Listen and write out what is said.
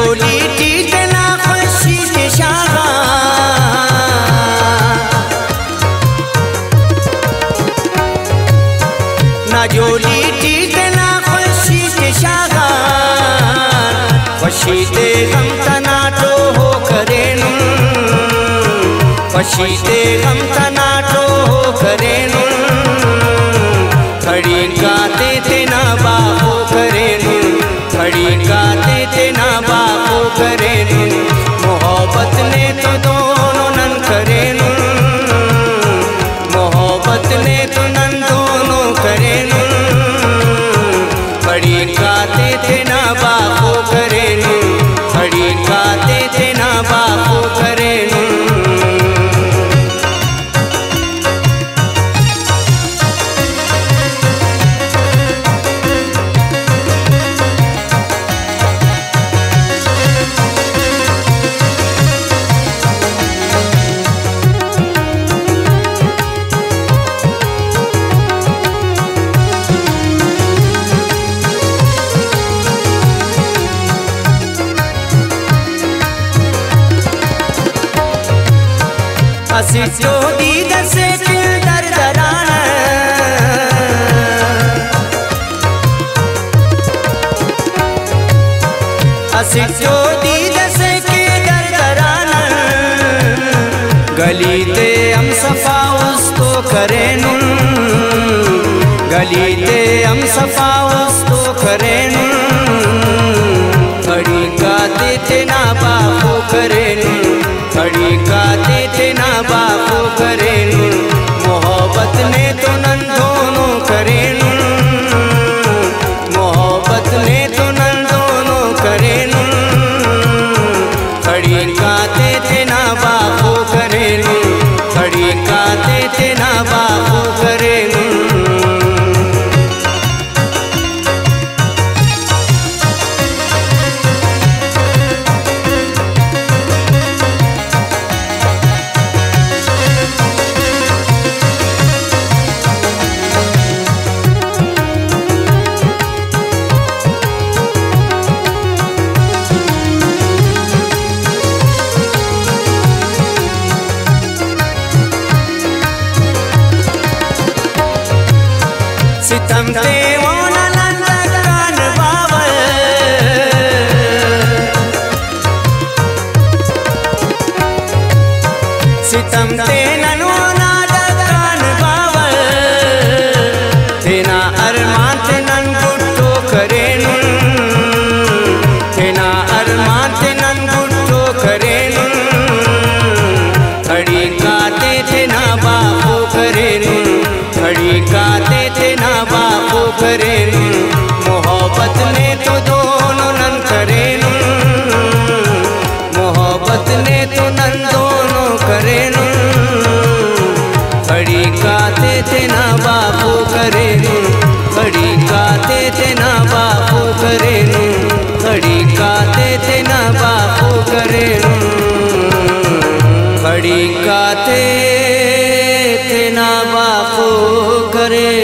जोली tit ना खुशी के शागा, ना जोली टीट ना खुशी के शागा, खुशी दे गम तना तो हो करे नू, खुशी दे गम तना तो हो करे नू, खड़ी गाते थे ना बापो करे नू, खड़ी गाते थे ना बापो करे नू, मोहब्बत ने तो दोनों नन करे नू, मोहब्बत ने तो नन दोनों करे नू, खड़ी गाते थे ना बापो करे नू, खड़ी गाते थे ना बापो करे नू। असी जो दीद से दिल दर दराना, असी जो दीद से दर दराना, गली ते हम सफा उसको करे नू, गली ते हम सफा उसको करे नू, खड़ी गाते थे ना बापो करे नू, खड़ी गाते थे ना बापो करे नू, मोहब्बत ने तो नन दोनों करे नू, मोहब्बत ने तो नन दोनों करे नू, खड़ी गाते थे ना बापो करे नू, खड़ी गाते थे ना बापो करे नू। सितम ते वो नंद कान बावल, सितम ते ननो नाद कान बावल, तेना अरमान ते नन गुट्टो करे नू, तेना अरमान ते नन गुट्टो करे नू, खड़ी गाते थे ना बापो करे नू, खड़ी गाते थे ना बापो करे नू, मोहब्बत ने तो दोनों नन करे नू, मोहब्बत ने तो नन दोनों करे नू, खड़ी गाते थे ना बापो करे नू, खड़ी गाते थे ना बापो करे नू, खड़ी गाते थे ना बापो करे नू, खड़ी गाते थे ना बापो करे।